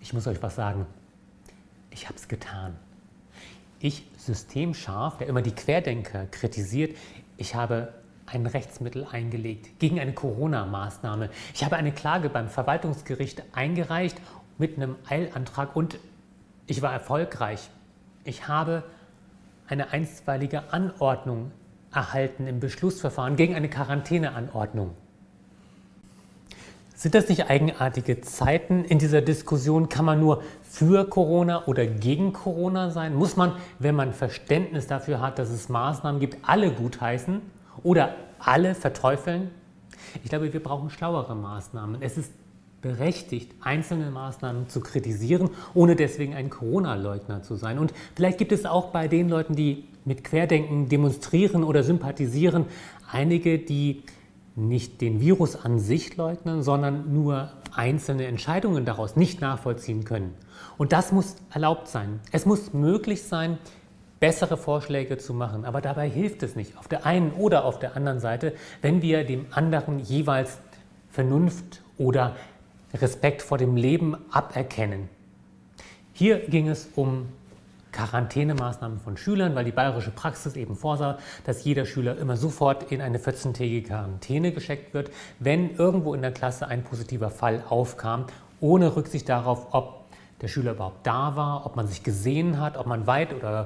Ich muss euch was sagen. Ich habe es getan. Ich, systemscharf, der immer die Querdenker kritisiert, ich habe ein Rechtsmittel eingelegt gegen eine Corona-Maßnahme. Ich habe eine Klage beim Verwaltungsgericht eingereicht mit einem Eilantrag und ich war erfolgreich. Ich habe eine einstweilige Anordnung erhalten im Beschlussverfahren gegen eine Quarantäneanordnung. Sind das nicht eigenartige Zeiten in dieser Diskussion? Kann man nur für Corona oder gegen Corona sein? Muss man, wenn man Verständnis dafür hat, dass es Maßnahmen gibt, alle gutheißen oder alle verteufeln? Ich glaube, wir brauchen schlauere Maßnahmen. Es ist berechtigt, einzelne Maßnahmen zu kritisieren, ohne deswegen ein Corona-Leugner zu sein. Und vielleicht gibt es auch bei den Leuten, die mit Querdenken demonstrieren oder sympathisieren, einige, die nicht den Virus an sich leugnen, sondern nur einzelne Entscheidungen daraus nicht nachvollziehen können. Und das muss erlaubt sein. Es muss möglich sein, bessere Vorschläge zu machen. Aber dabei hilft es nicht, auf der einen oder auf der anderen Seite, wenn wir dem anderen jeweils Vernunft oder Respekt vor dem Leben aberkennen. Hier ging es um Quarantänemaßnahmen von Schülern, weil die bayerische Praxis eben vorsah, dass jeder Schüler immer sofort in eine 14-tägige Quarantäne gesteckt wird, wenn irgendwo in der Klasse ein positiver Fall aufkam, ohne Rücksicht darauf, ob der Schüler überhaupt da war, ob man sich gesehen hat, ob man weit oder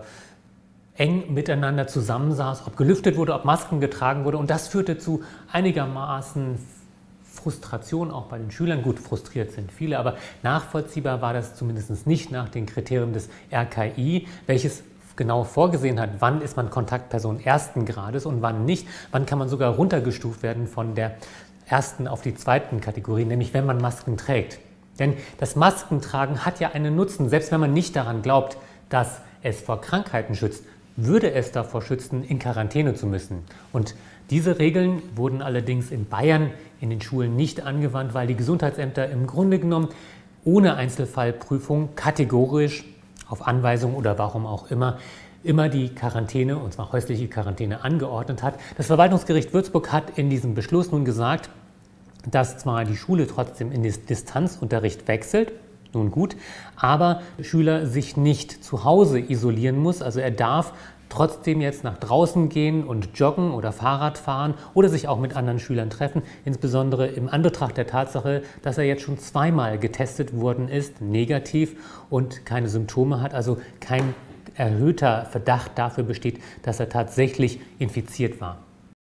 eng miteinander zusammensaß, ob gelüftet wurde, ob Masken getragen wurde. Und das führte zu einigermaßen Frustration auch bei den Schülern. Gut, frustriert sind viele, aber nachvollziehbar war das zumindest nicht nach den Kriterien des RKI, welches genau vorgesehen hat, wann ist man Kontaktperson ersten Grades und wann nicht. Wann kann man sogar runtergestuft werden von der ersten auf die zweiten Kategorie, nämlich wenn man Masken trägt. Denn das Maskentragen hat ja einen Nutzen, selbst wenn man nicht daran glaubt, dass es vor Krankheiten schützt, würde es davor schützen, in Quarantäne zu müssen. Und diese Regeln wurden allerdings in Bayern in den Schulen nicht angewandt, weil die Gesundheitsämter im Grunde genommen ohne Einzelfallprüfung kategorisch auf Anweisung oder warum auch immer die Quarantäne, und zwar häusliche Quarantäne, angeordnet hat. Das Verwaltungsgericht Würzburg hat in diesem Beschluss nun gesagt, dass zwar die Schule trotzdem in den Distanzunterricht wechselt, nun gut, aber der Schüler sich nicht zu Hause isolieren muss, also er darf trotzdem jetzt nach draußen gehen und joggen oder Fahrrad fahren oder sich auch mit anderen Schülern treffen, insbesondere im Anbetracht der Tatsache, dass er jetzt schon zweimal getestet worden ist, negativ und keine Symptome hat, also kein erhöhter Verdacht dafür besteht, dass er tatsächlich infiziert war.